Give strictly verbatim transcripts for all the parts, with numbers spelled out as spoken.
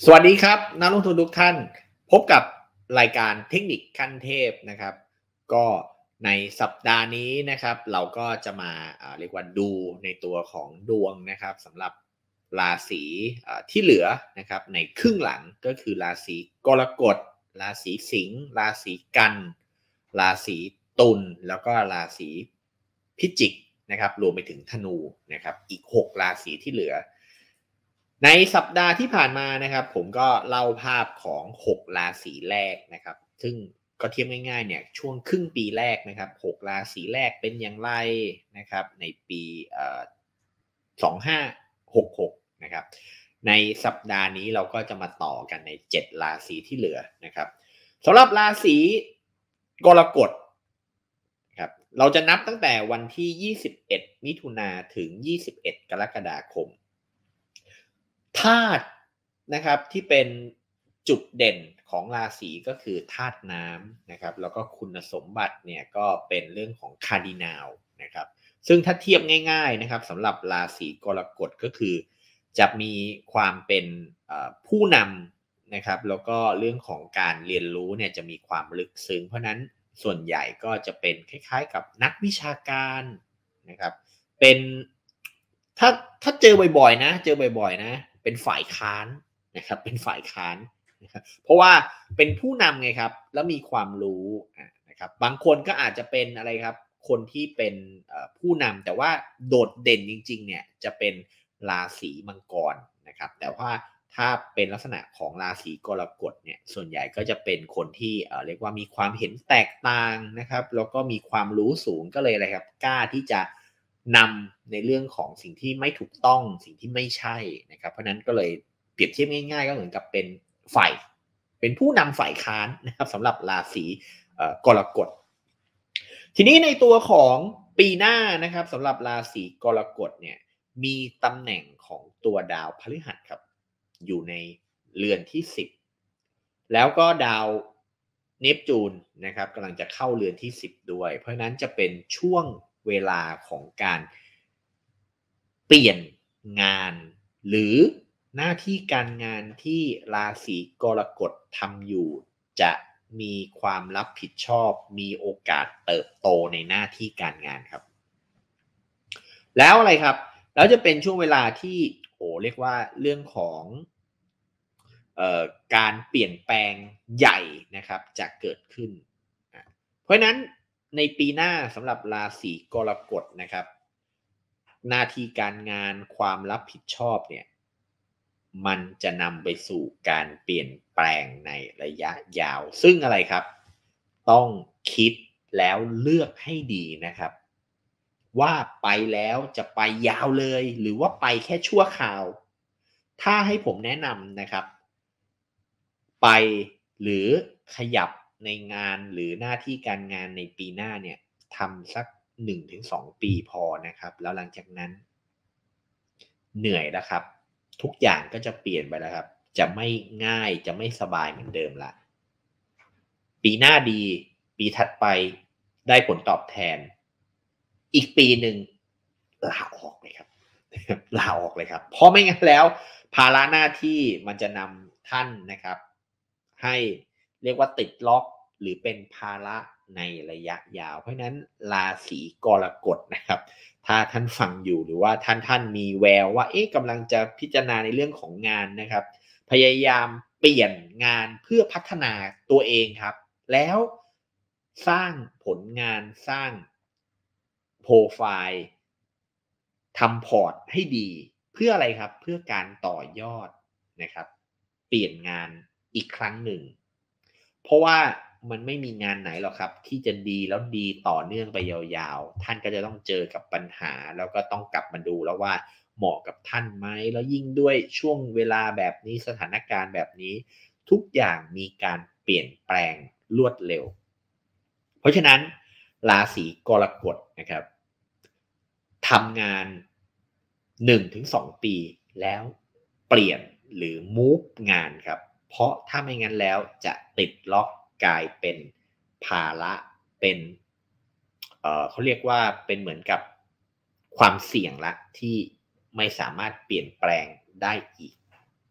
สวัสดีครับนักลงทุนทุกท่านพบกับรายการเทคนิคขั้นเทพนะครับก็ในสัปดาห์นี้นะครับเราก็จะมาเรียกว่าดูในตัวของดวงนะครับสำหรับราศีที่เหลือนะครับในครึ่งหลังก็คือราศีกรกฎราศีสิงห์ราศีกันราศีตุลแล้วก็ราศีพิจิกนะครับรวมไปถึงธนูนะครับอีกหกราศีที่เหลือในสัปดาห์ที่ผ่านมานะครับผมก็เล่าภาพของหกราศีแรกนะครับซึ่งก็เทียบง่ายๆเนี่ยช่วงครึ่งปีแรกนะครับหกราศีแรกเป็นอย่างไรนะครับในปีเอ่อสองพันห้าร้อยหกสิบหกนะครับในสัปดาห์นี้เราก็จะมาต่อกันในเจ็ดราศีที่เหลือนะครับสำหรับราศีกรกฎครับเราจะนับตั้งแต่วันที่ยี่สิบเอ็ดมิถุนายนถึงยี่สิบเอ็ดกรกฎาคมธาตุนะครับที่เป็นจุดเด่นของราศีก็คือธาตุน้ำนะครับแล้วก็คุณสมบัติเนี่ยก็เป็นเรื่องของคาร์ดินัลนะครับซึ่งถ้าเทียบง่ายๆนะครับสำหรับราศีกรกฎก็คือจะมีความเป็นผู้นำนะครับแล้วก็เรื่องของการเรียนรู้เนี่ยจะมีความลึกซึ้งเพราะนั้นส่วนใหญ่ก็จะเป็นคล้ายๆกับนักวิชาการนะครับเป็นถ้าถ้าเจอบ่อยๆนะเจอบ่อยๆนะเป็นฝ่ายค้านนะครับเป็นฝ่ายค้านนะครับเพราะว่าเป็นผู้นำไงครับแล้วมีความรู้นะครับบางคนก็อาจจะเป็นอะไรครับคนที่เป็นผู้นำแต่ว่าโดดเด่นจริงๆเนี่ยจะเป็นราศีมังกรนะครับแต่ว่าถ้าเป็นลักษณะของราศีกรกฎเนี่ยส่วนใหญ่ก็จะเป็นคนที่เรียกว่ามีความเห็นแตกต่างนะครับแล้วก็มีความรู้สูงก็เลยอะไรครับกล้าที่จะนำในเรื่องของสิ่งที่ไม่ถูกต้องสิ่งที่ไม่ใช่นะครับเพราะนั้นก็เลยเปรียบเทียบง่ายๆก็เหมือนกับเป็นฝ่ายเป็นผู้นำฝ่ายค้านนะครับสำหรับราศีกรกฎทีนี้ในตัวของปีหน้านะครับสำหรับราศีกรกฎเนี่ยมีตำแหน่งของตัวดาวพฤหัสครับอยู่ในเรือนที่สิบแล้วก็ดาวเนปจูนนะครับกำลังจะเข้าเรือนที่สิบด้วยเพราะนั้นจะเป็นช่วงเวลาของการเปลี่ยนงานหรือหน้าที่การงานที่ราศีกรกฎทำอยู่จะมีความรับผิดชอบมีโอกาสเติบโตในหน้าที่การงานครับแล้วอะไรครับแล้วจะเป็นช่วงเวลาที่โอ้เรียกว่าเรื่องของเอ่อการเปลี่ยนแปลงใหญ่นะครับจะเกิดขึ้นเพราะนั้นในปีหน้าสำหรับราศีกรกฎนะครับหน้าที่การงานความรับผิดชอบเนี่ยมันจะนำไปสู่การเปลี่ยนแปลงในระยะยาวซึ่งอะไรครับต้องคิดแล้วเลือกให้ดีนะครับว่าไปแล้วจะไปยาวเลยหรือว่าไปแค่ชั่วคราวถ้าให้ผมแนะนำนะครับไปหรือขยับในงานหรือหน้าที่การงานในปีหน้าเนี่ยทำสัก หนึ่งถึงสอง ปีพอนะครับแล้วหลังจากนั้นเหนื่อยแล้วครับทุกอย่างก็จะเปลี่ยนไปแล้วครับจะไม่ง่ายจะไม่สบายเหมือนเดิมละปีหน้าดีปีถัดไปได้ผลตอบแทนอีกปีหนึ่งลาออกเลยครับลาออกเลยครับเพราะไม่งั้นแล้วภาระหน้าที่มันจะนำท่านนะครับให้เรียกว่าติดล็อกหรือเป็นภาระในระยะยาวเพราะฉะนั้นราศีกรกฎนะครับถ้าท่านฟังอยู่หรือว่าท่านท่านมีแววว่าเอ๊ะกำลังจะพิจารณาในเรื่องของงานนะครับพยายามเปลี่ยนงานเพื่อพัฒนาตัวเองครับแล้วสร้างผลงานสร้างโปรไฟล์ทำพอร์ตให้ดีเพื่ออะไรครับเพื่อการต่อยอดนะครับเปลี่ยนงานอีกครั้งหนึ่งเพราะว่ามันไม่มีงานไหนหรอกครับที่จะดีแล้วดีต่อเนื่องไปยาวๆท่านก็จะต้องเจอกับปัญหาแล้วก็ต้องกลับมาดูแล้วว่าเหมาะกับท่านไหมแล้วยิ่งด้วยช่วงเวลาแบบนี้สถานการณ์แบบนี้ทุกอย่างมีการเปลี่ยนแปลงรวดเร็วเพราะฉะนั้นราศีกรกฎนะครับทำงาน หนึ่งถึงสอง ปีแล้วเปลี่ยนหรือ move งานครับเพราะถ้าไม่งั้นแล้วจะติดล็อกกลายเป็นภาระเป็นเอ่อเขาเรียกว่าเป็นเหมือนกับความเสี่ยงละที่ไม่สามารถเปลี่ยนแปลงได้อีก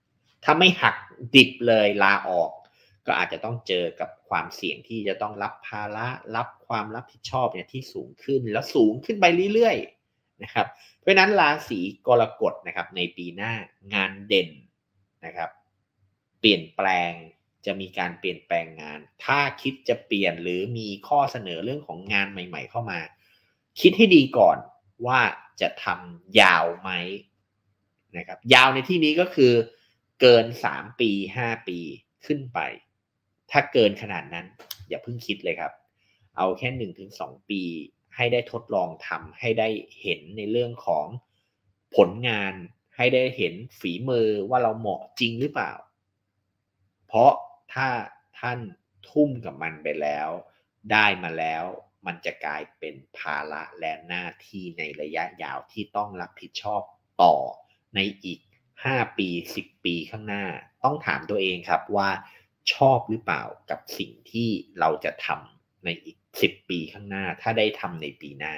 ถ้าไม่หักดิบเลยลาออกก็อาจจะต้องเจอกับความเสี่ยงที่จะต้องรับภาระรับความรับผิดชอบเนี่ยที่สูงขึ้นแล้วสูงขึ้นไปเรื่อยๆนะครับเพราะฉะนั้นราศีกรกฎนะครับในปีหน้างานเด่นนะครับเปลี่ยนแปลงจะมีการเปลี่ยนแปลงงานถ้าคิดจะเปลี่ยนหรือมีข้อเสนอเรื่องของงานใหม่ๆเข้ามาคิดให้ดีก่อนว่าจะทำยาวไหมนะครับยาวในที่นี้ก็คือเกินสามปีห้าปีขึ้นไปถ้าเกินขนาดนั้นอย่าเพิ่งคิดเลยครับเอาแค่ หนึ่งถึงสอง ปีให้ได้ทดลองทำให้ได้เห็นในเรื่องของผลงานให้ได้เห็นฝีมือว่าเราเหมาะจริงหรือเปล่าเพราะถ้าท่านทุ่มกับมันไปแล้วได้มาแล้วมันจะกลายเป็นภาระและหน้าที่ในระยะยาวที่ต้องรับผิดชอบต่อในอีกห้าปีสิบปีข้างหน้าต้องถามตัวเองครับว่าชอบหรือเปล่ากับสิ่งที่เราจะทำในอีกสิบปีข้างหน้าถ้าได้ทำในปีหน้า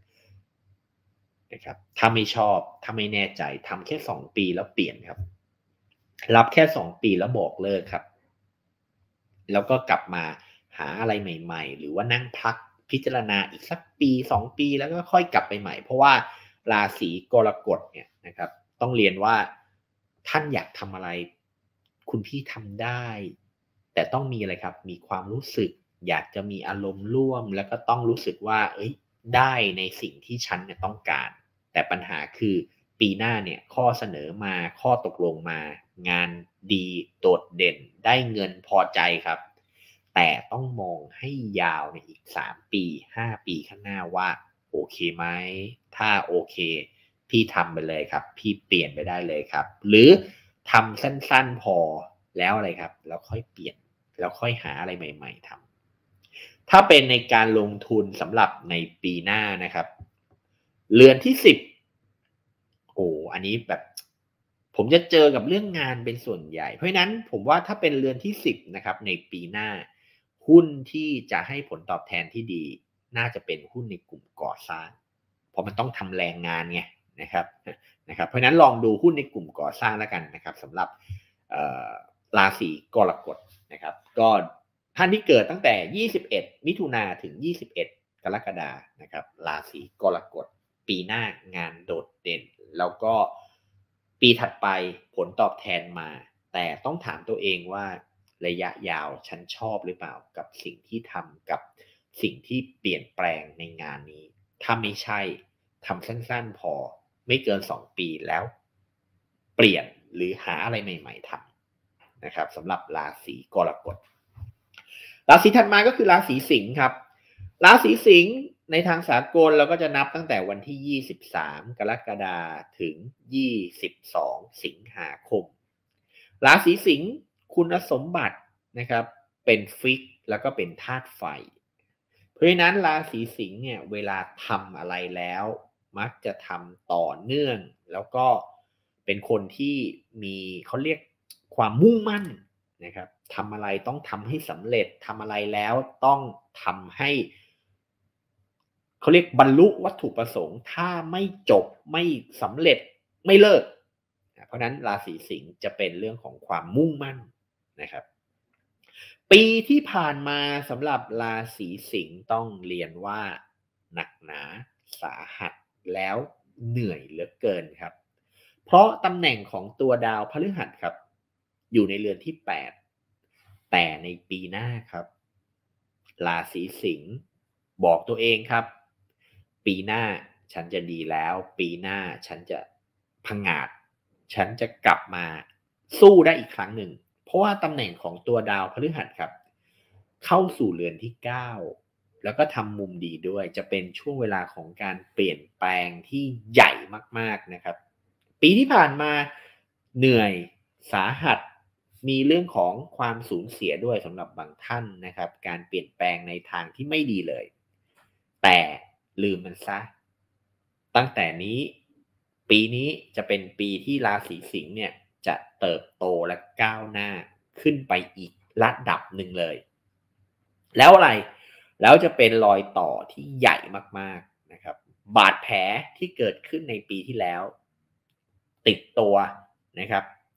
นะครับถ้าไม่ชอบถ้าไม่แน่ใจทำแค่สองปีแล้วเปลี่ยนครับรับแค่สองปีแล้วบอกเลิกครับแล้วก็กลับมาหาอะไรใหม่ๆหรือว่านั่งพักพิจารณาอีกสักปีสองปีแล้วก็ค่อยกลับไปใหม่เพราะว่าราศีกรกฎเนี่ยนะครับต้องเรียนว่าท่านอยากทำอะไรคุณพี่ทำได้แต่ต้องมีอะไรครับมีความรู้สึกอยากจะมีอารมณ์ร่วมแล้วก็ต้องรู้สึกว่าเอ้ยได้ในสิ่งที่ฉันเนี่ยต้องการแต่ปัญหาคือปีหน้าเนี่ยข้อเสนอมาข้อตกลงมางานดีโดดเด่นได้เงินพอใจครับแต่ต้องมองให้ยาวในอีกสามปีห้าปีข้างหน้าว่าโอเคไหมถ้าโอเคพี่ทำไปเลยครับพี่เปลี่ยนไปได้เลยครับหรือทำสั้นๆพอแล้วอะไรครับแล้วค่อยเปลี่ยนแล้วค่อยหาอะไรใหม่ๆทำถ้าเป็นในการลงทุนสำหรับในปีหน้านะครับเรือนที่สิบโอ้อันนี้แบบผมจะเจอกับเรื่องงานเป็นส่วนใหญ่เพราะฉะนั้นผมว่าถ้าเป็นเรือนที่สิบนะครับในปีหน้าหุ้นที่จะให้ผลตอบแทนที่ดีน่าจะเป็นหุ้นในกลุ่มก่อสร้างเพราะมันต้องทำแรงงานไงนะครับนะครับเพราะฉะนั้นลองดูหุ้นในกลุ่มก่อสร้างแล้วกันนะครับสำหรับราศีกรกฎนะครับก็ท่านที่เกิดตั้งแต่ยี่สิบเอ็ดมิถุนาถึงยี่สิบเอ็ดกรกฎาคมนะครับราศีกรกฎปีหน้างานโดดเด่นแล้วก็ปีถัดไปผลตอบแทนมาแต่ต้องถามตัวเองว่าระยะยาวฉันชอบหรือเปล่ากับสิ่งที่ทำกับสิ่งที่เปลี่ยนแปลงในงานนี้ถ้าไม่ใช่ทำสั้นๆพอไม่เกินสองปีแล้วเปลี่ยนหรือหาอะไรใหม่ๆทำนะครับสำหรับราศีกรกฎราศีถัดมาก็คือราศีสิงห์ครับราศีสิงห์ในทางสากลเราก็จะนับตั้งแต่วันที่ยี่สิบสามกรกฎาคมถึงยี่สิบสองสิงหาคมราศีสิงห์คุณสมบัตินะครับเป็นฟิกแล้วก็เป็นธาตุไฟเพราะฉะนั้นราศีสิงห์เนี่ยเวลาทำอะไรแล้วมักจะทำต่อเนื่องแล้วก็เป็นคนที่มีเขาเรียกความมุ่งมั่นนะครับทำอะไรต้องทำให้สำเร็จทำอะไรแล้วต้องทำให้เขาเรียกบรรลุวัตถุประสงค์ถ้าไม่จบไม่สำเร็จไม่เลิกเพราะนั้นราศีสิงห์จะเป็นเรื่องของความมุ่งมั่นนะครับปีที่ผ่านมาสำหรับราศีสิงห์ต้องเรียนว่าหนักหนาสาหัสแล้วเหนื่อยเหลือเกินครับเพราะตำแหน่งของตัวดาวพฤหัสครับอยู่ในเรือนที่แปดแต่ในปีหน้าครับราศีสิงห์บอกตัวเองครับปีหน้าฉันจะดีแล้วปีหน้าฉันจะผงาดฉันจะกลับมาสู้ได้อีกครั้งหนึ่งเพราะว่าตำแหน่งของตัวดาวพฤหัสครับเข้าสู่เรือนที่เก้าแล้วก็ทำมุมดีด้วยจะเป็นช่วงเวลาของการเปลี่ยนแปลงที่ใหญ่มากๆนะครับปีที่ผ่านมาเหนื่อยสาหัสมีเรื่องของความสูญเสียด้วยสำหรับบางท่านนะครับการเปลี่ยนแปลงในทางที่ไม่ดีเลยแต่ลืมมันซะตั้งแต่นี้ปีนี้จะเป็นปีที่ราศีสิงห์เนี่ยจะเติบโตและก้าวหน้าขึ้นไปอีกระดับหนึ่งเลยแล้วอะไรแล้วจะเป็นรอยต่อที่ใหญ่มากๆนะครับบาดแผลที่เกิดขึ้นในปีที่แล้วติดตัวนะครับ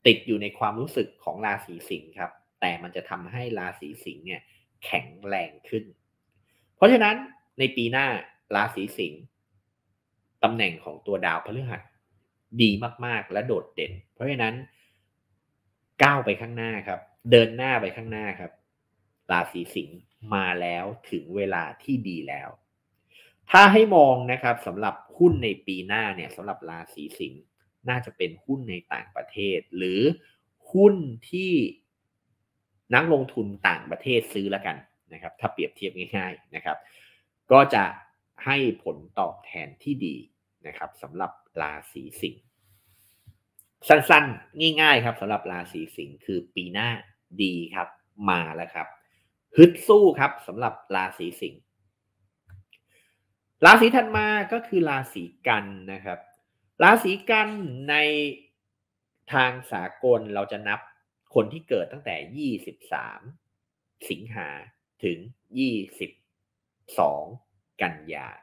ติดอยู่ในความรู้สึกของราศีสิงห์ครับแต่มันจะทำให้ราศีสิงห์เนี่ยแข็งแรงขึ้นเพราะฉะนั้นในปีหน้าราศีสิงห์ตำแหน่งของตัวดาวพฤหัสดีมากๆและโดดเด่นเพราะฉะนั้นก้าวไปข้างหน้าครับเดินหน้าไปข้างหน้าครับราศีสิงห์มาแล้วถึงเวลาที่ดีแล้วถ้าให้มองนะครับสำหรับหุ้นในปีหน้าเนี่ยสำหรับราศีสิงห์น่าจะเป็นหุ้นในต่างประเทศหรือหุ้นที่นักลงทุนต่างประเทศซื้อแล้วกันนะครับถ้าเปรียบเทียบง่ายๆนะครับก็จะให้ผลตอบแทนที่ดีนะครับสำหรับราศีสิงห์สั้นๆง่ายๆครับสำหรับราศีสิงห์คือปีหน้าดีครับมาแล้วครับฮึดสู้ครับสำหรับราศีสิงห์ราศีถัดมาก็คือราศีกันนะครับราศีกันในทางสากลเราจะนับคนที่เกิดตั้งแต่ยี่สิบสามสิงหาถึงยี่สิบสองกันยา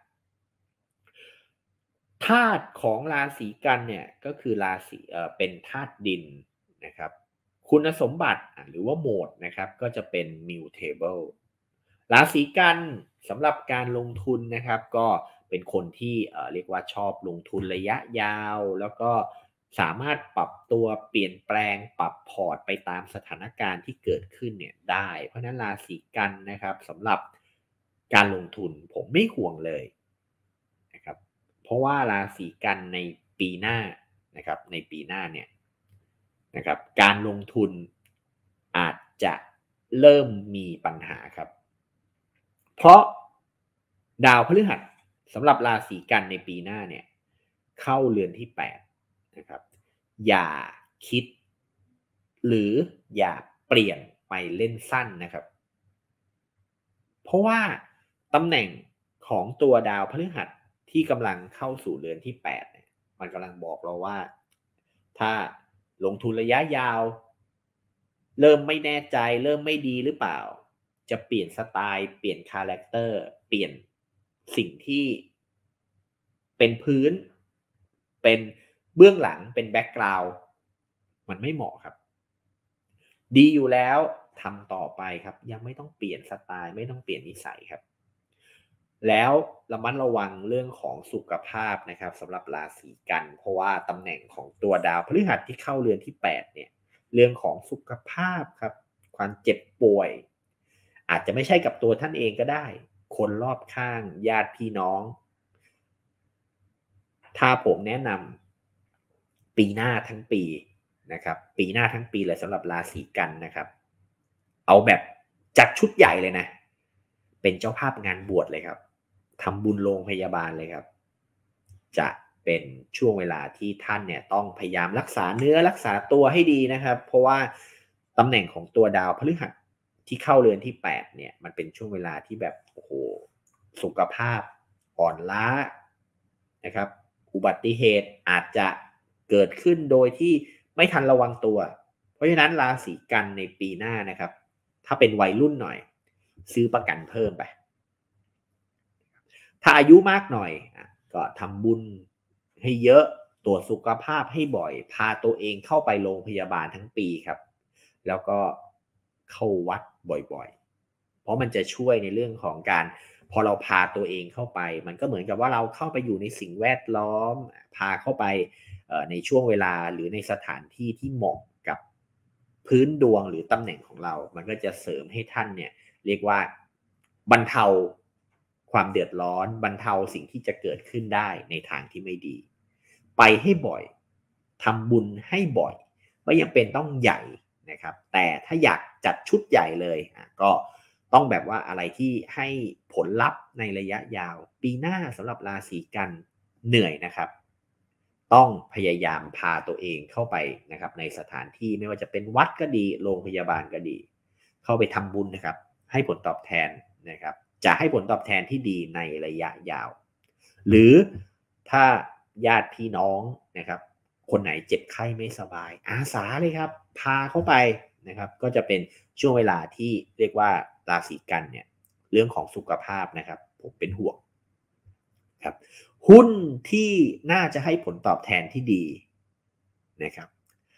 ธาตุของราศีกันเนี่ยก็คือราศีเอ่อเป็นธาตุดินนะครับคุณสมบัติหรือว่าโหมดนะครับก็จะเป็น mutable ราศีกันสำหรับการลงทุนนะครับก็เป็นคนที่เอ่อเรียกว่าชอบลงทุนระยะยาวแล้วก็สามารถปรับตัวเปลี่ยนแปลงปรับพอร์ตไปตามสถานการณ์ที่เกิดขึ้นเนี่ยได้เพราะนั้นราศีกันนะครับสำหรับการลงทุนผมไม่ห่วงเลยนะครับเพราะว่าราศีกันในปีหน้านะครับในปีหน้าเนี่ยนะครับการลงทุนอาจจะเริ่มมีปัญหาครับเพราะดาวพฤหัสสำหรับราศีกันในปีหน้าเนี่ยเข้าเรือนที่แปดนะครับอย่าคิดหรืออย่าเปลี่ยนไปเล่นสั้นนะครับเพราะว่าตำแหน่งของตัวดาวพฤหัสที่กำลังเข้าสู่เรือนที่แปดเนี่ยมันกำลังบอกเราว่าถ้าลงทุนระยะยาวเริ่มไม่แน่ใจเริ่มไม่ดีหรือเปล่าจะเปลี่ยนสไตล์เปลี่ยนคาแรคเตอร์เปลี่ยนสิ่งที่เป็นพื้นเป็นเบื้องหลังเป็นแบ็กกราวด์มันไม่เหมาะครับดีอยู่แล้วทำต่อไปครับยังไม่ต้องเปลี่ยนสไตล์ไม่ต้องเปลี่ยนนิสัยครับแล้วระมัดระวังเรื่องของสุขภาพนะครับสำหรับราศีกันเพราะว่าตำแหน่งของตัวดาวพฤหัสที่เข้าเรือนที่แปดเนี่ยเรื่องของสุขภาพครับความเจ็บป่วยอาจจะไม่ใช่กับตัวท่านเองก็ได้คนรอบข้างญาติพี่น้องถ้าผมแนะนำปีหน้าทั้งปีนะครับปีหน้าทั้งปีเลยสำหรับราศีกันนะครับเอาแบบจัดชุดใหญ่เลยนะเป็นเจ้าภาพงานบวชเลยครับทำบุญโรงพยาบาลเลยครับจะเป็นช่วงเวลาที่ท่านเนี่ยต้องพยายามรักษาเนื้อรักษาตัวให้ดีนะครับเพราะว่าตำแหน่งของตัวดาวพฤหัสที่เข้าเรือนที่แปดเนี่ยมันเป็นช่วงเวลาที่แบบโอ้โหสุขภาพอ่อนล้านะครับอุบัติเหตุอาจจะเกิดขึ้นโดยที่ไม่ทันระวังตัวเพราะฉะนั้นราศีกันในปีหน้านะครับถ้าเป็นวัยรุ่นหน่อยซื้อประกันเพิ่มไปถ้าอายุมากหน่อยก็ทำบุญให้เยอะตรวจสุขภาพให้บ่อยพาตัวเองเข้าไปโรงพยาบาลทั้งปีครับแล้วก็เข้าวัดบ่อยๆเพราะมันจะช่วยในเรื่องของการพอเราพาตัวเองเข้าไปมันก็เหมือนกับว่าเราเข้าไปอยู่ในสิ่งแวดล้อมพาเข้าไปในช่วงเวลาหรือในสถานที่ที่เหมาะกับพื้นดวงหรือตำแหน่งของเรามันก็จะเสริมให้ท่านเนี่ยเรียกว่าบรรเทาความเดือดร้อนบรรเทาสิ่งที่จะเกิดขึ้นได้ในทางที่ไม่ดีไปให้บ่อยทำบุญให้บ่อยไม่ยังเป็นต้องใหญ่นะครับแต่ถ้าอยากจัดชุดใหญ่เลยก็ต้องแบบว่าอะไรที่ให้ผลลัพธ์ในระยะยาวปีหน้าสำหรับราศีกันเหนื่อยนะครับต้องพยายามพาตัวเองเข้าไปนะครับในสถานที่ไม่ว่าจะเป็นวัดก็ดีโรงพยาบาลก็ดีเข้าไปทำบุญนะครับให้ผลตอบแทนนะครับจะให้ผลตอบแทนที่ดีในระยะยาวหรือถ้าญาติพี่น้องนะครับคนไหนเจ็บไข้ไม่สบายอาสาเลยครับพาเข้าไปนะครับก็จะเป็นช่วงเวลาที่เรียกว่าราศีกันเนี่ยเรื่องของสุขภาพนะครับผมเป็นห่วงครับหุ้นที่น่าจะให้ผลตอบแทนที่ดีนะครับ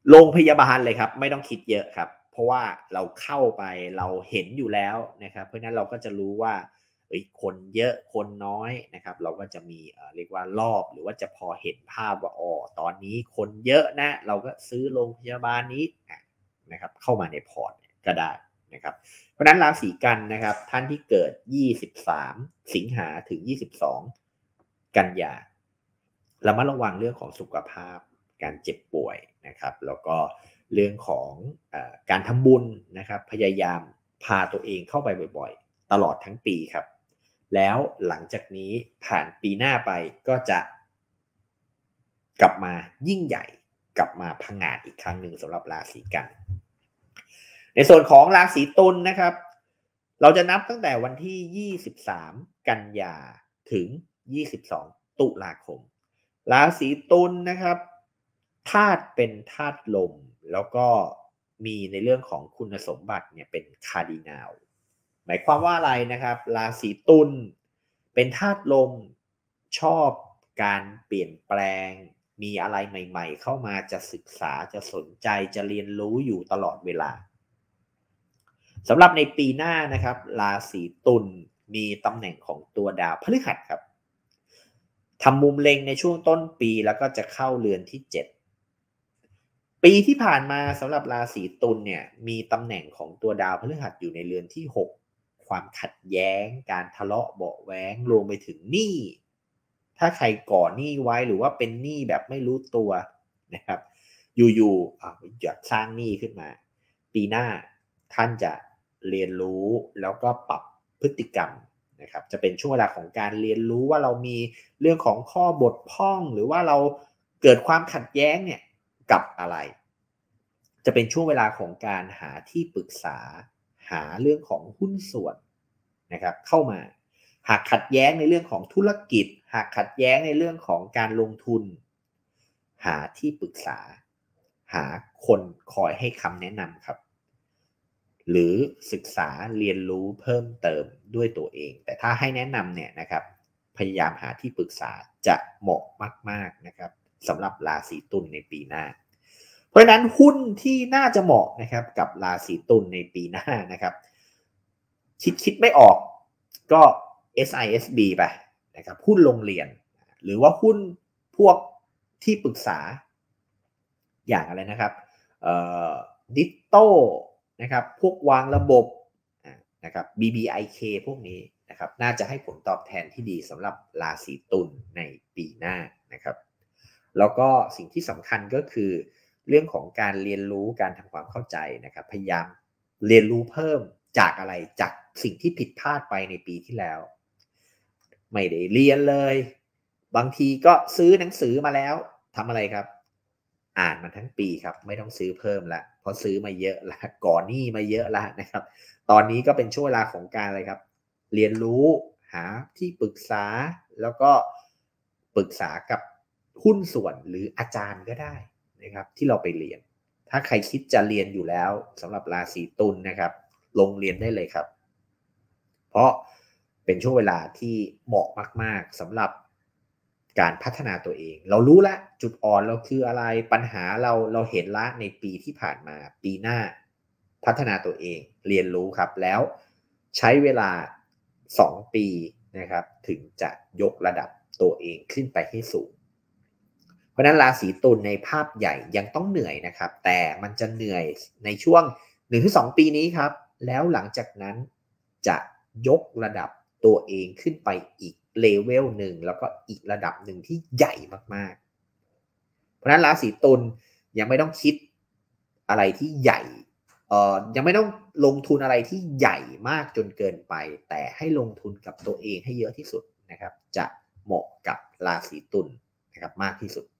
โรงพยาบาลเลยครับไม่ต้องคิดเยอะครับเพราะว่าเราเข้าไปเราเห็นอยู่แล้วนะครับเพราะฉะนั้นเราก็จะรู้ว่าเฮ้ยคนเยอะคนน้อยนะครับเราก็จะมีเอ่อเรียกว่ารอบหรือว่าจะพอเห็นภาพว่าอ๋อตอนนี้คนเยอะนะเราก็ซื้อโรงพยาบาลนี้อะนะครับเข้ามาในพอร์ตก็ได้นะครับเพราะฉะนั้นราศีกันนะครับท่านที่เกิดยี่สิบสามสิงหาถึงยี่สิบสองกันยาระมัดระวังเรื่องของสุขภาพการเจ็บป่วยนะครับแล้วก็เรื่องของเอ่อการทำบุญนะครับพยายามพาตัวเองเข้าไปบ่อยๆตลอดทั้งปีครับแล้วหลังจากนี้ผ่านปีหน้าไปก็จะกลับมายิ่งใหญ่กลับมาพังงาดอีกครั้งหนึ่งสำหรับราศีกันในส่วนของราศีตุลนะครับเราจะนับตั้งแต่วันที่ยี่สิบสามกันยาถึงยี่สิบสองตุลาคมราศีตุลนะครับธาตุเป็นธาตุลมแล้วก็มีในเรื่องของคุณสมบัติเนี่ยเป็นคาร์ดินัลหมายความว่าอะไรนะครับราศีตุลเป็นธาตุลมชอบการเปลี่ยนแปลงมีอะไรใหม่ๆเข้ามาจะศึกษาจะสนใจจะเรียนรู้อยู่ตลอดเวลาสำหรับในปีหน้านะครับราศีตุลมีตำแหน่งของตัวดาวพฤหัสครับทำมุมเล็งในช่วงต้นปีแล้วก็จะเข้าเรือนที่เจ็ดปีที่ผ่านมาสำหรับราศีตุลเนี่ยมีตำแหน่งของตัวดาวพฤหัสอยู่ในเรือนที่หกความขัดแย้งการทะเลาะเบาะแว้งรวมไปถึงหนี้ถ้าใครก่อหนี้ไว้หรือว่าเป็นหนี้แบบไม่รู้ตัวนะครับอยู่ๆอ่ะอยากสร้างหนี้ขึ้นมาปีหน้าท่านจะเรียนรู้แล้วก็ปรับพฤติกรรมนะครับจะเป็นช่วงเวลาของการเรียนรู้ว่าเรามีเรื่องของข้อบกพร่องหรือว่าเราเกิดความขัดแย้งเนี่ยกับอะไรจะเป็นช่วงเวลาของการหาที่ปรึกษาหาเรื่องของหุ้นส่วนนะครับเข้ามาหากขัดแย้งในเรื่องของธุรกิจหากขัดแย้งในเรื่องของการลงทุนหาที่ปรึกษาหาคนคอยให้คำแนะนำครับหรือศึกษาเรียนรู้เพิ่มเติมด้วยตัวเองแต่ถ้าให้แนะนำเนี่ยนะครับพยายามหาที่ปรึกษาจะเหมาะมากๆนะครับสำหรับราศีตุลในปีหน้าเพราะฉะนั้นหุ้นที่น่าจะเหมาะนะครับกับราศีตุลในปีหน้านะครับคิดคิดไม่ออกก็ เอส ไอ เอส บี ไปนะครับหุ้นโรงเรียนหรือว่าหุ้นพวกที่ปรึกษาอย่างอะไรนะครับเอ่อดิจิตอลนะครับพวกวางระบบนะครับ บี บี ไอ เค พวกนี้นะครับน่าจะให้ผลตอบแทนที่ดีสำหรับราศีตุลในปีหน้านะครับแล้วก็สิ่งที่สำคัญก็คือเรื่องของการเรียนรู้การทำความเข้าใจนะครับพยายามเรียนรู้เพิ่มจากอะไรจากสิ่งที่ผิดพลาดไปในปีที่แล้วไม่ได้เรียนเลยบางทีก็ซื้อหนังสือมาแล้วทำอะไรครับอ่านมันทั้งปีครับไม่ต้องซื้อเพิ่มละเพราะซื้อมาเยอะละก่อนหนี้มาเยอะละนะครับตอนนี้ก็เป็นช่วงเวลาของการอะไรครับเรียนรู้หาที่ปรึกษาแล้วก็ปรึกษากับหุ้นส่วนหรืออาจารย์ก็ได้นะครับที่เราไปเรียนถ้าใครคิดจะเรียนอยู่แล้วสำหรับราศีตุลนะครับลงเรียนได้เลยครับเพราะเป็นช่วงเวลาที่เหมาะมากๆสำหรับการพัฒนาตัวเองเรารู้แล้วจุดอ่อนเราคืออะไรปัญหาเราเราเห็นละในปีที่ผ่านมาปีหน้าพัฒนาตัวเองเรียนรู้ครับแล้วใช้เวลาสองปีนะครับถึงจะยกระดับตัวเองขึ้นไปให้สูงเพราะนั้นราศีตุลในภาพใหญ่ยังต้องเหนื่อยนะครับแต่มันจะเหนื่อยในช่วง หนึ่งถึงสอง ปีนี้ครับแล้วหลังจากนั้นจะยกระดับตัวเองขึ้นไปอีกเลเวลหนึ่งแล้วก็อีกระดับหนึ่งที่ใหญ่มากๆเพราะนั้นราศีตุลยังไม่ต้องคิดอะไรที่ใหญ่เอ่อยังไม่ต้องลงทุนอะไรที่ใหญ่มากจนเกินไปแต่ให้ลงทุนกับตัวเองให้เยอะที่สุดนะครับจะเหมาะกับราศีตุลนะครับมากที่สุด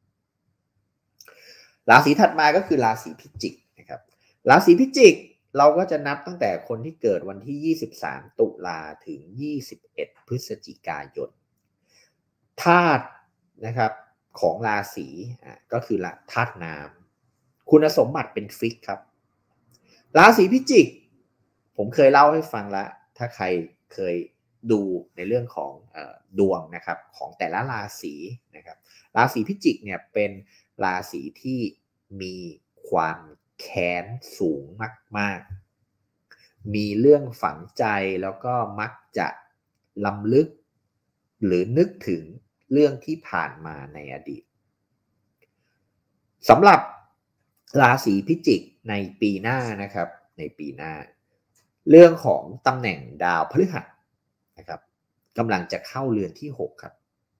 ราศีถัดมาก็คือราศีพิจิกนะครับราศีพิจิกเราก็จะนับตั้งแต่คนที่เกิดวันที่ยี่สิบสามตุลาถึงยี่สิบเอ็ดพฤศจิกายนธาตุนะครับของราศีอ่ะก็คือธาตุน้ำคุณสมบัติเป็นฟิกครับราศีพิจิกผมเคยเล่าให้ฟังแล้วถ้าใครเคยดูในเรื่องของเอ่อดวงนะครับของแต่ละราศีนะครับราศีพิจิกเนี่ยเป็นราศีที่มีความแค้นสูงมากๆมีเรื่องฝังใจแล้วก็มักจะรำลึกหรือนึกถึงเรื่องที่ผ่านมาในอดีตสำหรับราศีพิจิกในปีหน้านะครับในปีหน้าเรื่องของตำแหน่งดาวพฤหัสนะครับกำลังจะเข้าเรือนที่หกครับ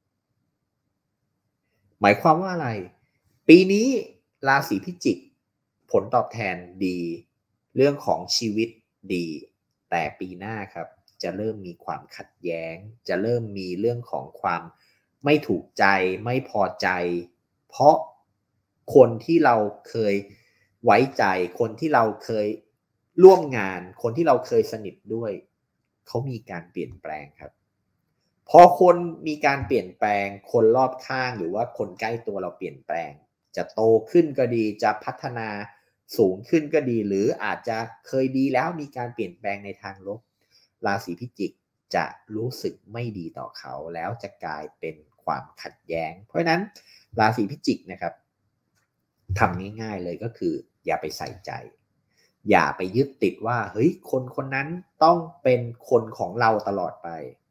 หมายความว่าอะไรปีนี้ราศีพิจิกผลตอบแทนดีเรื่องของชีวิตดีแต่ปีหน้าครับจะเริ่มมีความขัดแย้งจะเริ่มมีเรื่องของความไม่ถูกใจไม่พอใจเพราะคนที่เราเคยไว้ใจคนที่เราเคยร่วมงานคนที่เราเคยสนิทด้วยเขามีการเปลี่ยนแปลงครับพอคนมีการเปลี่ยนแปลงคนรอบข้างหรือว่าคนใกล้ตัวเราเปลี่ยนแปลงจะโตขึ้นก็ดีจะพัฒนาสูงขึ้นก็ดีหรืออาจจะเคยดีแล้วมีการเปลี่ยนแปลงในทางลบราศีพิจิกจะรู้สึกไม่ดีต่อเขาแล้วจะกลายเป็นความขัดแย้งเพราะฉะนั้นราศีพิจิกนะครับทำง่ายๆเลยก็คืออย่าไปใส่ใจอย่าไปยึดติดว่าเฮ้ยคนคนนั้นต้องเป็นคนของเราตลอดไป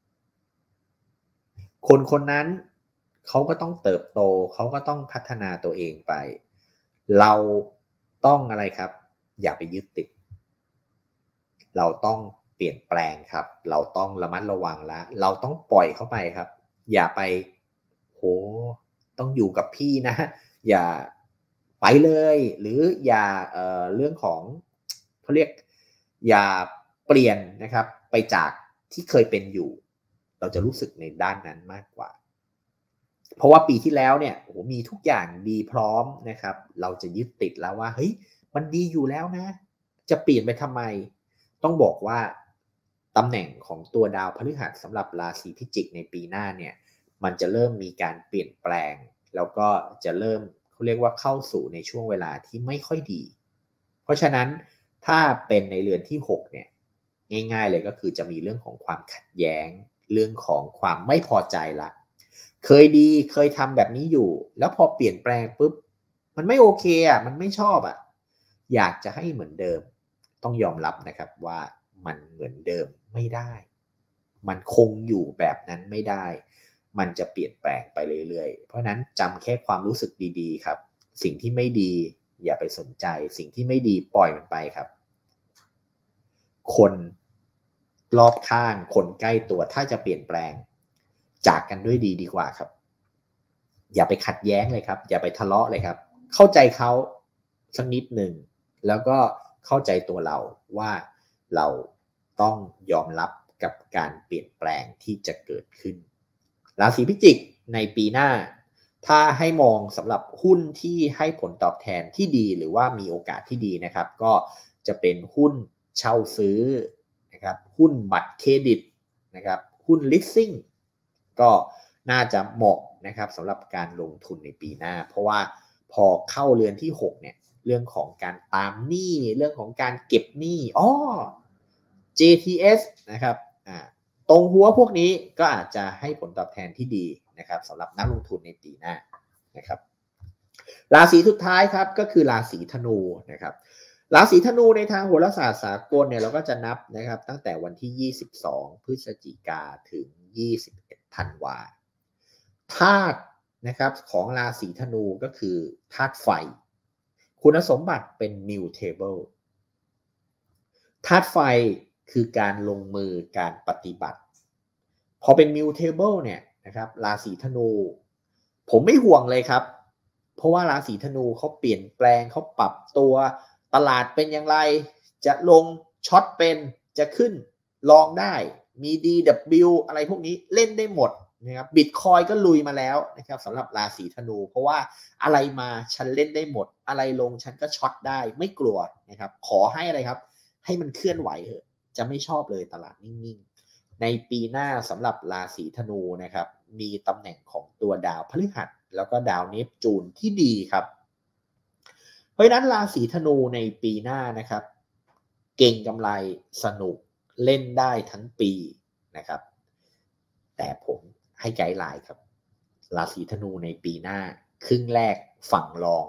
คนคนนั้นเขาก็ต้องเติบโตเขาก็ต้องพัฒนาตัวเองไปเราต้องอะไรครับอย่าไปยึดติดเราต้องเปลี่ยนแปลงครับเราต้องระมัดระวังแล้วเราต้องปล่อยเข้าไปครับอย่าไปโหต้องอยู่กับพี่นะอย่าไปเลยหรืออย่าเอ่อเรื่องของเขาเรียกอย่าเปลี่ยนนะครับไปจากที่เคยเป็นอยู่เราจะรู้สึกในด้านนั้นมากกว่าเพราะว่าปีที่แล้วเนี่ยโอ้โหมีทุกอย่างดีพร้อมนะครับเราจะยึดติดแล้วว่าเฮ้ยมันดีอยู่แล้วนะจะเปลี่ยนไปทำไมต้องบอกว่าตำแหน่งของตัวดาวพฤหัสสำหรับราศีพิจิกในปีหน้าเนี่ยมันจะเริ่มมีการเปลี่ยนแปลงแล้วก็จะเริ่มเขาเรียกว่าเข้าสู่ในช่วงเวลาที่ไม่ค่อยดีเพราะฉะนั้นถ้าเป็นในเรือนที่หกเนี่ยง่ายๆเลยก็คือจะมีเรื่องของความขัดแย้งเรื่องของความไม่พอใจละเคยดีเคยทำแบบนี้อยู่แล้วพอเปลี่ยนแปลงปุ๊บมันไม่โอเคอ่ะมันไม่ชอบอ่ะอยากจะให้เหมือนเดิมต้องยอมรับนะครับว่ามันเหมือนเดิมไม่ได้มันคงอยู่แบบนั้นไม่ได้มันจะเปลี่ยนแปลงไปเรื่อยๆเพราะนั้นจำแค่ความรู้สึกดีๆครับสิ่งที่ไม่ดีอย่าไปสนใจสิ่งที่ไม่ดีปล่อยมันไปครับคนรอบข้างคนใกล้ตัวถ้าจะเปลี่ยนแปลงจากกันด้วยดีดีกว่าครับอย่าไปขัดแย้งเลยครับอย่าไปทะเลาะเลยครับเข้าใจเขาสักนิดหนึ่งแล้วก็เข้าใจตัวเราว่าเราต้องยอมรับกับการเปลี่ยนแปลงที่จะเกิดขึ้นราศีพิจิกในปีหน้าถ้าให้มองสำหรับหุ้นที่ให้ผลตอบแทนที่ดีหรือว่ามีโอกาสที่ดีนะครับก็จะเป็นหุ้นเช่าซื้อนะครับหุ้นบัตรเครดิตนะครับหุ้น leasing ก็น่าจะเหมาะนะครับสำหรับการลงทุนในปีหน้าเพราะว่าพอเข้าเรือนที่หกเนี่ยเรื่องของการตามหนี้เรื่องของการเก็บหนี้อ้อ เจ ที เอส นะครับอ่าตรงหัวพวกนี้ก็อาจจะให้ผลตอบแทนที่ดีนะครับสำหรับนักลงทุนในปีหน้านะครับราศีสุดท้ายครับก็คือราศีธนูนะครับราศีธนูในทางโหราศาสตร์สากลเนี่ยเราก็จะนับนะครับตั้งแต่วันที่ยี่สิบสองพฤศจิกาถึงยี่สิบเอ็ดธันวาธาตุนะครับของราศีธนูก็คือธาตุไฟคุณสมบัติเป็น mutable ธาตุไฟคือการลงมือการปฏิบัติพอเป็น mutable เนี่ยนะครับราศีธนูผมไม่ห่วงเลยครับเพราะว่าราศีธนูเขาเปลี่ยนแปลงเขาปรับตัวตลาดเป็นอย่างไรจะลงช็อตเป็นจะขึ้นลองได้มี ดี ดับเบิลยู อะไรพวกนี้เล่นได้หมดนะครับบิตคอยก็ลุยมาแล้วนะครับสำหรับราศีธนูเพราะว่าอะไรมาฉันเล่นได้หมดอะไรลงฉันก็ช็อตได้ไม่กลัวนะครับขอให้อะไรครับให้มันเคลื่อนไหวเถอะจะไม่ชอบเลยตลาดนิ่งๆในปีหน้าสำหรับราศีธนูนะครับมีตำแหน่งของตัวดาวพฤหัสแล้วก็ดาวเนปจูนที่ดีครับเพราะฉะนั้นราศีธนูในปีหน้านะครับเก่งกำไรสนุกเล่นได้ทั้งปีนะครับแต่ผมให้ไกด์ไลน์ครับราศีธนูในปีหน้าครึ่งแรกฝั่งรอง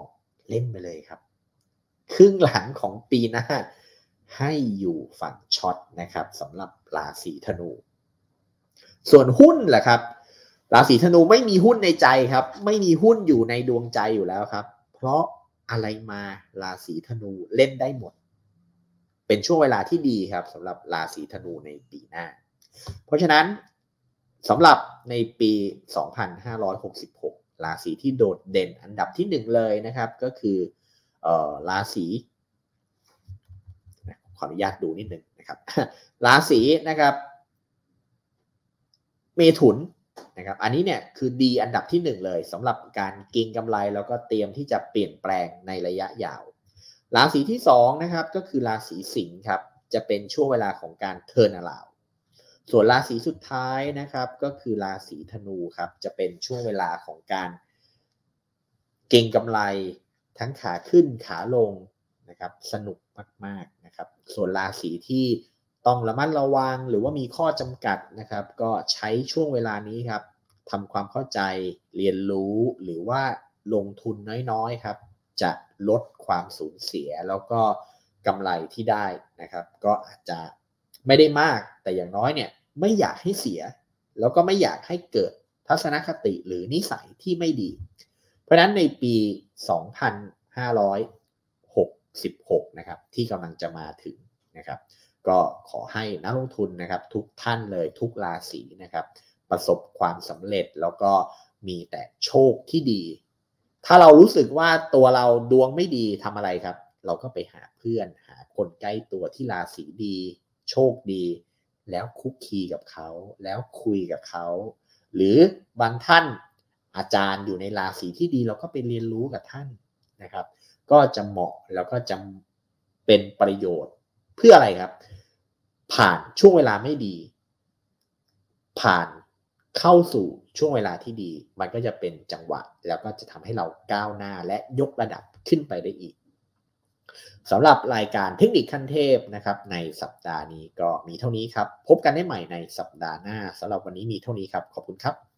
เล่นไปเลยครับครึ่งหลังของปีหน้าให้อยู่ฝั่งช็อตนะครับสำหรับราศีธนูส่วนหุ้นล่ะครับราศีธนูไม่มีหุ้นในใจครับไม่มีหุ้นอยู่ในดวงใจอยู่แล้วครับเพราะอะไรมาราศีธนูเล่นได้หมดเป็นช่วงเวลาที่ดีครับสำหรับราศีธนูในปีหน้าเพราะฉะนั้นสำหรับในปีสองพันห้าร้อยหกสิบหกราศีที่โดดเด่นอันดับที่หนึ่งเลยนะครับก็คือเอ่อราศีขออนุญาตดูนิดนึงนะครับราศีนะครับเมถุนนะครับอันนี้เนี่ยคือดีอันดับที่หนึ่งเลยสำหรับการเก็งกำไรแล้วก็เตรียมที่จะเปลี่ยนแปลงในระยะยาวราศีที่สองนะครับก็คือราศีสิงห์ครับจะเป็นช่วงเวลาของการเทิร์นอราวด์ส่วนราศีสุดท้ายนะครับก็คือราศีธนูครับจะเป็นช่วงเวลาของการเก็งกำไรทั้งขาขึ้นขาลงนะครับสนุกมากๆนะครับส่วนราศีที่ต้องระมัดระวังหรือว่ามีข้อจำกัดนะครับก็ใช้ช่วงเวลานี้ครับทำความเข้าใจเรียนรู้หรือว่าลงทุนน้อยๆครับจะลดความสูญเสียแล้วก็กำไรที่ได้นะครับก็อาจจะไม่ได้มากแต่อย่างน้อยเนี่ยไม่อยากให้เสียแล้วก็ไม่อยากให้เกิดทัศนคติหรือนิสัยที่ไม่ดีเพราะฉะนั้นในปีสองพันห้าร้อยหกสิบหกนะครับที่กำลังจะมาถึงนะครับก็ขอให้นักลงทุนนะครับทุกท่านเลยทุกราศีนะครับประสบความสำเร็จแล้วก็มีแต่โชคที่ดีถ้าเรารู้สึกว่าตัวเราดวงไม่ดีทำอะไรครับเราก็ไปหาเพื่อนหาคนใกล้ตัวที่ราศีดีโชคดีแล้วคุกคีกับเขาแล้วคุยกับเขาหรือบางท่านอาจารย์อยู่ในราศีที่ดีเราก็ไปเรียนรู้กับท่านนะครับก็จะเหมาะแล้วก็จะเป็นประโยชน์เพื่ออะไรครับผ่านช่วงเวลาไม่ดีผ่านเข้าสู่ช่วงเวลาที่ดีมันก็จะเป็นจังหวะแล้วก็จะทำให้เราก้าวหน้าและยกระดับขึ้นไปได้อีกสำหรับรายการเทคนิคขั้นเทพนะครับในสัปดาห์นี้ก็มีเท่านี้ครับพบกันได้ใหม่ในสัปดาห์หน้าสำหรับวันนี้มีเท่านี้ครับขอบคุณครับ